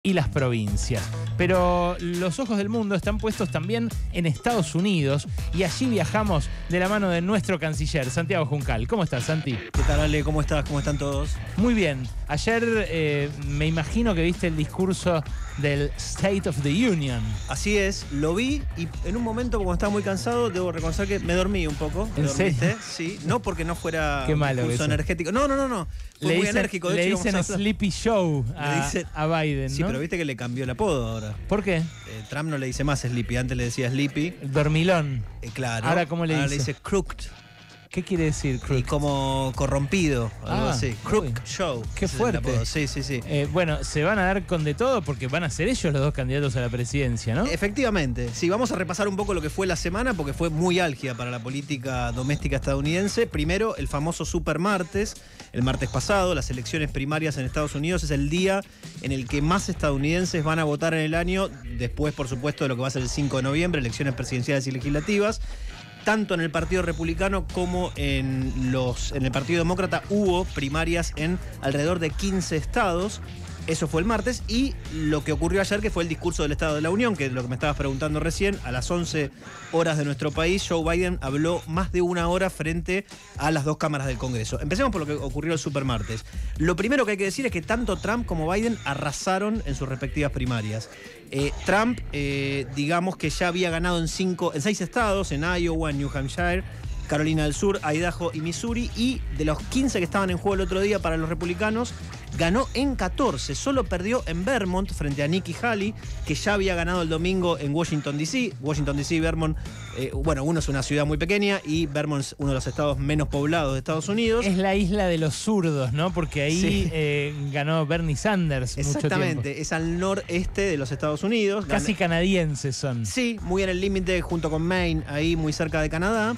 y las provincias. Pero los ojos del mundo están puestos también en Estados Unidos y allí viajamos de la mano de nuestro canciller, Santiago Juncal. ¿Cómo estás, Santi? ¿Qué tal, Ale? ¿Cómo estás? ¿Cómo están todos? Muy bien. Ayer me imagino que viste el discurso del State of the Union. Así es, lo vi y en un momento, como estaba muy cansado, debo reconocer que me dormí un poco. ¿En serio? Sí, no porque no fuera Qué malo un curso eso. energético. No. Fue muy enérgico. De le hecho, dicen íbamos a hablar- Sleepy Show a Biden, ¿no? Sí, pero viste que le cambió el apodo ahora. ¿Por qué? Trump no le dice más Sleepy, antes le decía Sleepy. El dormilón. Claro. Ahora, ¿cómo le Ahora dice? le dice Crooked. ¿Qué quiere decir, Y crook? como corrompido, algo así. uy. Crook Show. Qué ese es el fuerte. apodo. Sí. Bueno, se van a dar con de todo porque van a ser ellos los dos candidatos a la presidencia, ¿no? Efectivamente, sí, vamos a repasar un poco lo que fue la semana porque fue muy álgida para la política doméstica estadounidense. Primero, el famoso Super Martes, el martes pasado, las elecciones primarias en Estados Unidos es el día en el que más estadounidenses van a votar en el año, después, por supuesto, de lo que va a ser el 5 de noviembre, elecciones presidenciales y legislativas. Tanto en el Partido Republicano como en el Partido Demócrata hubo primarias en alrededor de 15 estados. Eso fue el martes. Y lo que ocurrió ayer, que fue el discurso del Estado de la Unión, que es lo que me estabas preguntando recién, a las 11 horas de nuestro país, Joe Biden habló más de una hora frente a las dos cámaras del Congreso. Empecemos por lo que ocurrió el supermartes. Lo primero que hay que decir es que tanto Trump como Biden arrasaron en sus respectivas primarias. Trump, digamos que ya había ganado en 6 estados, en Iowa, en New Hampshire, Carolina del Sur, Idaho y Missouri, y de los 15 que estaban en juego el otro día para los republicanos, ganó en 14, solo perdió en Vermont frente a Nikki Haley, que ya había ganado el domingo en Washington, D.C. Washington, D.C. y Vermont, uno es una ciudad muy pequeña y Vermont es uno de los estados menos poblados de Estados Unidos. Es la isla de los zurdos, ¿no? Porque ahí Sí. Ganó Bernie Sanders mucho tiempo. Exactamente, es al noreste de los Estados Unidos. Casi canadienses son. Sí, muy en el límite junto con Maine, ahí muy cerca de Canadá.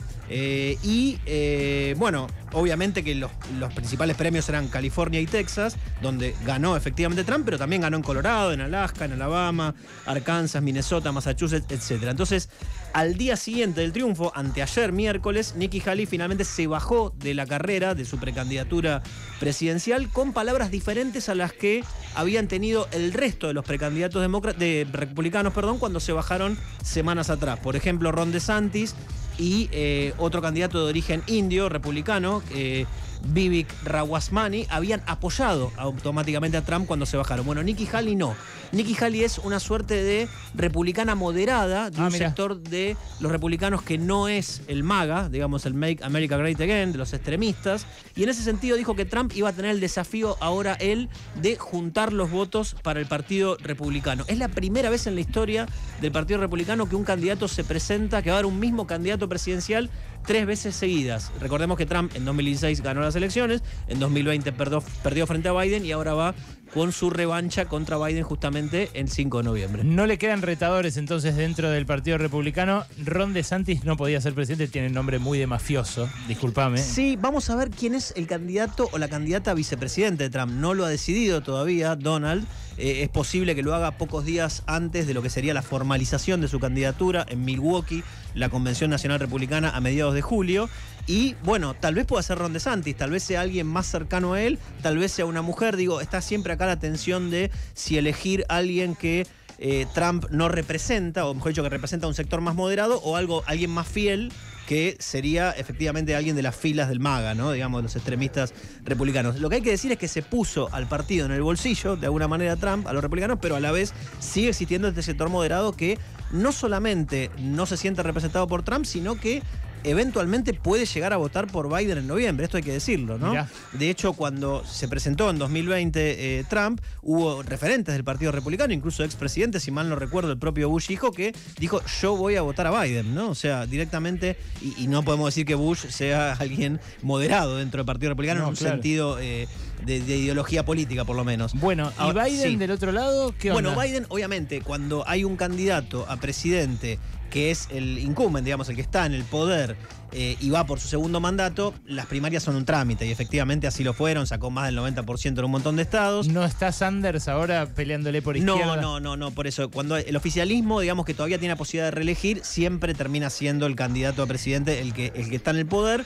Bueno, obviamente que los principales premios eran California y Texas, donde ganó efectivamente Trump, pero también ganó en Colorado, en Alaska, en Alabama, Arkansas, Minnesota, Massachusetts, etc. Entonces, al día siguiente del triunfo, anteayer miércoles, Nikki Haley finalmente se bajó de la carrera, de su precandidatura presidencial, con palabras diferentes a las que habían tenido el resto de los precandidatos republicanos, cuando se bajaron semanas atrás. Por ejemplo, Ron DeSantis y otro candidato de origen indio, republicano, Vivek Ramaswamy, habían apoyado automáticamente a Trump cuando se bajaron. Bueno, Nikki Haley no. Nikki Haley es una suerte de republicana moderada, de un sector de los republicanos que no es el MAGA, digamos el Make America Great Again, de los extremistas, y en ese sentido dijo que Trump iba a tener el desafío ahora él de juntar los votos para el Partido Republicano. Es la primera vez en la historia del Partido Republicano que un candidato se presenta, que va a haber un mismo candidato presidencial 3 veces seguidas. Recordemos que Trump en 2016 ganó las elecciones, en 2020 perdió frente a Biden y ahora va con su revancha contra Biden justamente el 5 de noviembre. No le quedan retadores entonces dentro del Partido Republicano. Ron DeSantis no podía ser presidente, tiene un nombre muy de mafioso, discúlpame. Sí, vamos a ver quién es el candidato o la candidata a vicepresidente de Trump. No lo ha decidido todavía Donald. Es posible que lo haga pocos días antes de lo que sería la formalización de su candidatura en Milwaukee, la Convención Nacional Republicana, a mediados de julio. Y bueno, tal vez pueda ser Ron DeSantis, tal vez sea alguien más cercano a él, tal vez sea una mujer. Digo, está siempre acá la tensión de si elegir a alguien que Trump no representa, o mejor dicho, que representa a un sector más moderado, o alguien más fiel, que sería efectivamente alguien de las filas del MAGA, ¿no? Digamos, de los extremistas republicanos. Lo que hay que decir es que se puso al partido en el bolsillo, de alguna manera, Trump, a los republicanos, pero a la vez sigue existiendo este sector moderado que no solamente no se siente representado por Trump, sino que eventualmente puede llegar a votar por Biden en noviembre, esto hay que decirlo, ¿no? Mirá. De hecho, cuando se presentó en 2020 Trump, hubo referentes del Partido Republicano, incluso expresidentes, si mal no recuerdo, el propio Bush hijo, que dijo, yo voy a votar a Biden, ¿no? O sea, directamente, y no podemos decir que Bush sea alguien moderado dentro del Partido Republicano, No, en un claro. sentido de ideología política, por lo menos. Bueno, ¿y Ahora, Biden sí. del otro lado? ¿Qué onda? Bueno, Biden, obviamente, cuando hay un candidato a presidente que es el incumbent, digamos, el que está en el poder y va por su segundo mandato, las primarias son un trámite y efectivamente así lo fueron, sacó más del 90% en un montón de estados. ¿No está Sanders ahora peleándole por izquierda? No, por eso, cuando el oficialismo, digamos que todavía tiene la posibilidad de reelegir, siempre termina siendo el candidato a presidente el que está en el poder.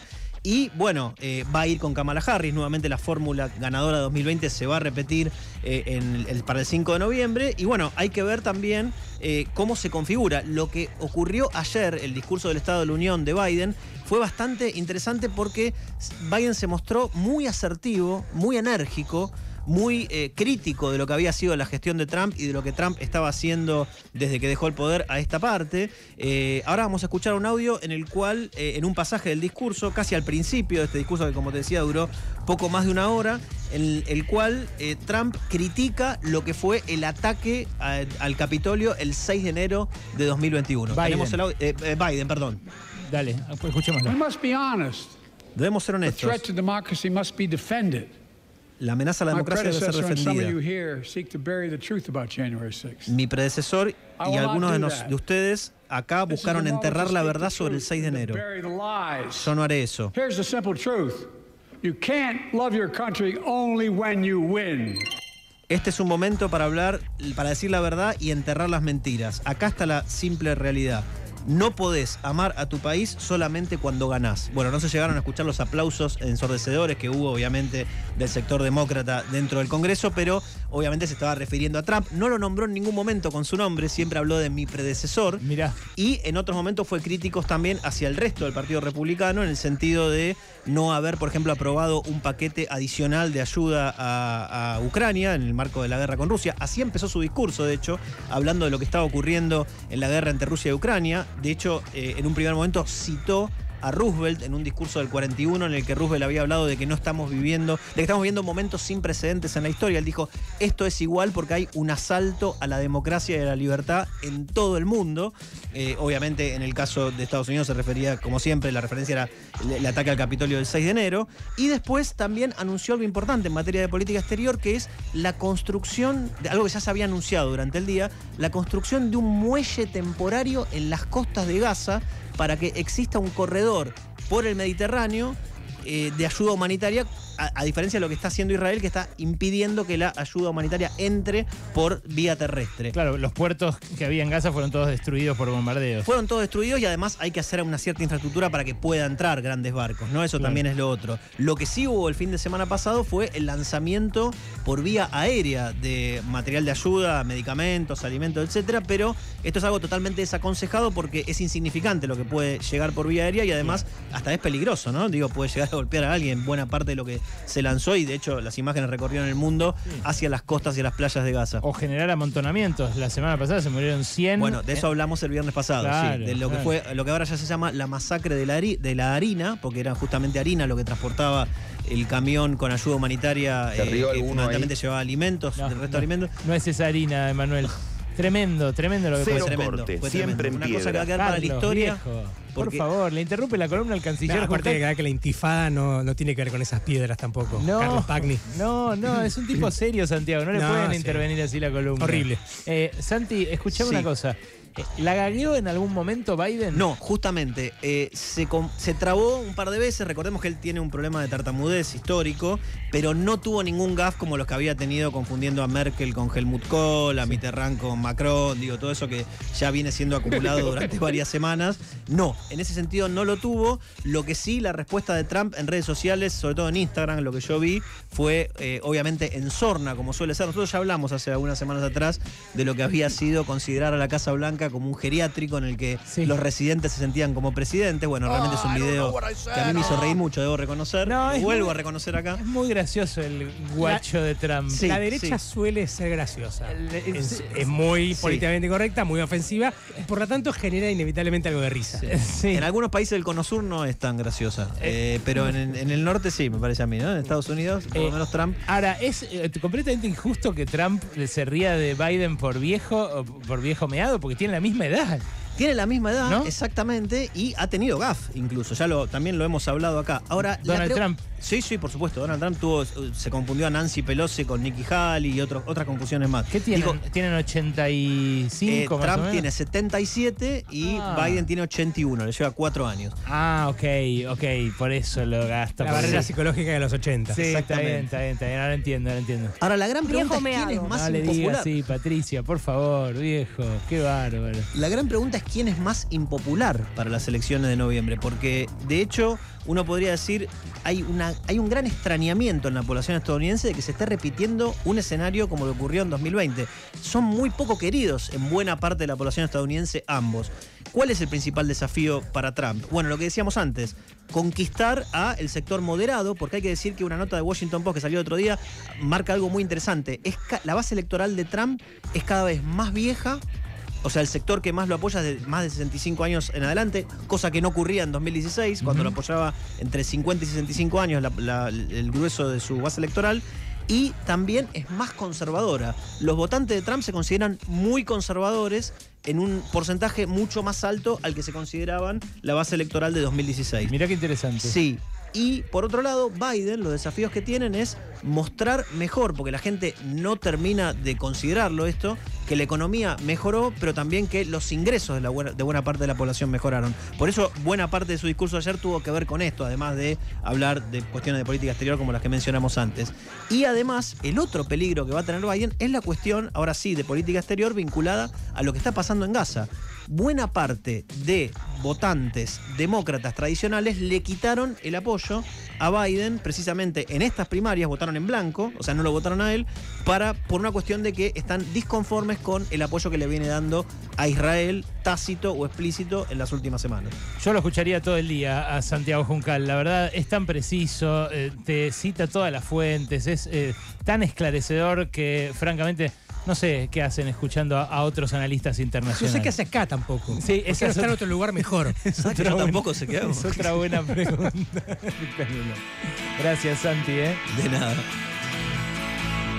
Y bueno, va a ir con Kamala Harris. Nuevamente la fórmula ganadora de 2020 se va a repetir para el 5 de noviembre. Y bueno, hay que ver también cómo se configura. Lo que ocurrió ayer, el discurso del Estado de la Unión de Biden, fue bastante interesante porque Biden se mostró muy asertivo, muy enérgico, muy crítico de lo que había sido la gestión de Trump y de lo que Trump estaba haciendo desde que dejó el poder a esta parte. Ahora vamos a escuchar un audio en el cual, en un pasaje del discurso, casi al principio de este discurso que, como te decía, duró poco más de una hora, en el cual Trump critica lo que fue el ataque al Capitolio el 6 de enero de 2021. Tenemos el audio, Biden, perdón. Dale, escuchémoslo. We must be honest. Debemos ser The honestos. threat to democracy must be defended. La amenaza a la My democracia debe ser predecessor and some of you defendida. here seek to bury the truth about January 6th. Mi predecesor y algunos de ustedes acá buscaron enterrar la verdad sobre el 6 de enero. Yo no haré eso. Here's the simple truth. You can't love your country only when you win. Este es un momento para hablar, para decir la verdad y enterrar las mentiras. Acá está la simple realidad. No podés amar a tu país solamente cuando ganás. Bueno, no se llegaron a escuchar los aplausos ensordecedores que hubo, obviamente, del sector demócrata dentro del Congreso, pero obviamente se estaba refiriendo a Trump. No lo nombró en ningún momento con su nombre, siempre habló de mi predecesor. Mirá. Y en otros momentos fue crítico también hacia el resto del Partido Republicano, en el sentido de no haber, por ejemplo, aprobado un paquete adicional de ayuda a Ucrania en el marco de la guerra con Rusia. Así empezó su discurso, de hecho, hablando de lo que estaba ocurriendo en la guerra entre Rusia y Ucrania. De hecho, en un primer momento citó a Roosevelt en un discurso del 41 en el que Roosevelt había hablado de que estamos viviendo momentos sin precedentes en la historia. Él dijo, esto es igual porque hay un asalto a la democracia y a la libertad en todo el mundo. Obviamente en el caso de Estados Unidos se refería, como siempre, la referencia era el ataque al Capitolio del 6 de enero. Y después también anunció algo importante en materia de política exterior, que es la construcción, de algo que ya se había anunciado durante el día, la construcción de un muelle temporario en las costas de Gaza, para que exista un corredor por el Mediterráneo de ayuda humanitaria, a diferencia de lo que está haciendo Israel, que está impidiendo que la ayuda humanitaria entre por vía terrestre. Claro, los puertos que había en Gaza fueron todos destruidos por bombardeos. Fueron todos destruidos y además hay que hacer una cierta infraestructura para que pueda entrar grandes barcos, ¿no? Eso también es lo otro. Lo que sí hubo el fin de semana pasado fue el lanzamiento por vía aérea de material de ayuda, medicamentos, alimentos, etcétera, pero esto es algo totalmente desaconsejado porque es insignificante lo que puede llegar por vía aérea y además hasta es peligroso, ¿no? Digo, puede llegar a golpear a alguien, buena parte de lo que se lanzó y de hecho las imágenes recorrieron el mundo hacia las costas y las playas de Gaza. O generar amontonamientos. La semana pasada se murieron 100. Bueno, de eso hablamos el viernes pasado, claro, sí, de lo que fue, lo que ahora ya se llama la masacre de la harina, porque era justamente harina lo que transportaba el camión con ayuda humanitaria, que fundamentalmente llevaba alimentos, el resto de alimentos. No es esa harina, Emanuel. Tremendo lo que Cero fue. corte, Fue siempre tremendo. en Una cosa que va a piedra. quedar para la historia. Viejo, porque- por favor, le interrumpe la columna al canciller. Aparte de que la intifada no tiene que ver con esas piedras tampoco. No, Carlos Pagni. no, es un tipo serio, Santiago. No le No, pueden sí. intervenir así la columna. Horrible. Santi, escuchame Sí. una cosa. ¿La gagueó en algún momento Biden? No, justamente, se trabó un par de veces. Recordemos que él tiene un problema de tartamudez histórico, pero no tuvo ningún gaffe como los que había tenido confundiendo a Merkel con Helmut Kohl, a Mitterrand con Macron, digo, todo eso que ya viene siendo acumulado durante varias semanas. No, en ese sentido no lo tuvo. Lo que sí, la respuesta de Trump en redes sociales, sobre todo en Instagram, lo que yo vi, fue obviamente en sorna, como suele ser. Nosotros ya hablamos hace algunas semanas atrás de lo que había sido considerar a la Casa Blanca como un geriátrico en el que los residentes se sentían como presidentes. Bueno, realmente es un video que a mí me hizo reír mucho, debo reconocer. No, es Vuelvo muy- a reconocer acá. Es muy gracioso el guacho de Trump. Sí, La derecha sí. suele ser graciosa. Es- Es muy sí. políticamente correcta, muy ofensiva, por lo tanto genera inevitablemente algo de risa. Sí. En algunos países del Cono Sur no es tan graciosa, pero en el norte sí, me parece a mí, ¿no? En Estados Unidos, por lo menos Trump. Ahora, ¿es completamente injusto que Trump se ría de Biden por viejo o por viejo meado? Porque tiene la misma edad. Tiene la misma edad, ¿No? exactamente, y ha tenido gaf, incluso. También lo hemos hablado acá. Ahora, Donald Trump. Sí, por supuesto. Donald Trump se confundió a Nancy Pelosi con Nikki Haley y otras confusiones más. ¿Qué tienen? Digo, ¿Tienen 85 más o Trump menos? tiene 77 y Ah. Biden tiene 81, le lleva 4 años. Ah, ok, por eso lo gasta. La por barrera eso. psicológica de los 80. Sí, está bien. Ahora entiendo. Ahora, la gran pregunta Viejo es quién es meado. más No le digas impopular. así, Patricia, por favor, viejo. Qué bárbaro. La gran pregunta es quién es más impopular para las elecciones de noviembre, porque de hecho uno podría decir hay un gran extrañamiento en la población estadounidense de que se esté repitiendo un escenario como lo ocurrió en 2020. Son muy poco queridos en buena parte de la población estadounidense ambos. ¿Cuál es el principal desafío para Trump? Bueno, lo que decíamos antes, conquistar a el sector moderado, porque hay que decir que una nota de Washington Post que salió el otro día marca algo muy interesante. La base electoral de Trump es cada vez más vieja. O sea, el sector que más lo apoya es de más de 65 años en adelante, cosa que no ocurría en 2016, cuando lo apoyaba entre 50 y 65 años el grueso de su base electoral. Y también es más conservadora. Los votantes de Trump se consideran muy conservadores en un porcentaje mucho más alto al que se consideraban la base electoral de 2016. Mirá qué interesante. Sí. Y por otro lado, Biden, los desafíos que tienen es mostrar mejor, porque la gente no termina de considerarlo esto, que la economía mejoró, pero también que los ingresos de buena parte de la población mejoraron. Por eso, buena parte de su discurso de ayer tuvo que ver con esto, además de hablar de cuestiones de política exterior como las que mencionamos antes. Y además, el otro peligro que va a tener Biden es la cuestión, ahora sí, de política exterior vinculada a lo que está pasando en Gaza. Buena parte de votantes demócratas tradicionales le quitaron el apoyo a Biden precisamente en estas primarias, votaron en blanco, o sea, no lo votaron a él, por una cuestión de que están disconformes con el apoyo que le viene dando a Israel, tácito o explícito, en las últimas semanas. Yo lo escucharía todo el día a Santiago Juncal. La verdad, es tan preciso, te cita todas las fuentes, es tan esclarecedor que, francamente, no sé qué hacen escuchando a otros analistas No internacionales. sé qué hace acá tampoco. Sí, esa no está en otro lugar mejor. ¿Sabes que yo tampoco sé qué hago? Es otra buena pregunta. Gracias, Santi. De nada.